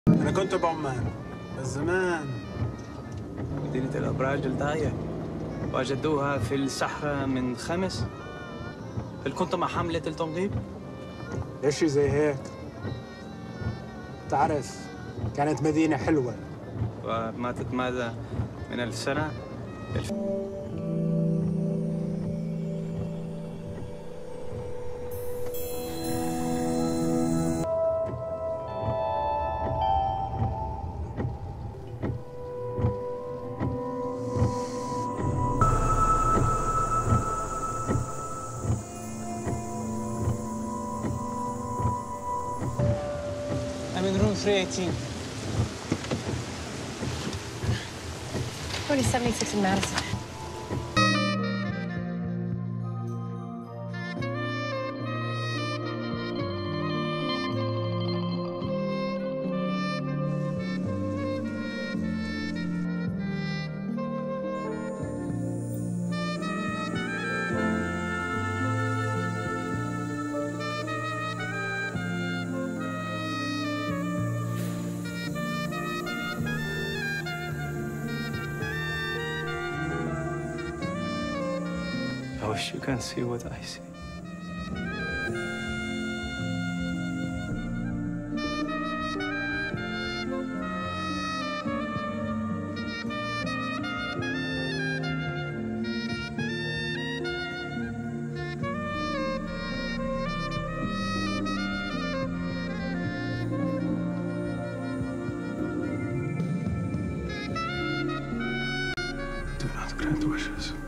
أنا كنت بعمان بس زمان. مدينة الأبراج الضايع وجدوها في الصحراء من خمس. هل كنت مع حملة التنظيف؟ إشي زي هيك. تعرف كانت مدينة حلوة. وماتت ماذا من السنة؟ I'm in room 318. 4076 in Madison. I wish you can see what I see. Do not grant wishes.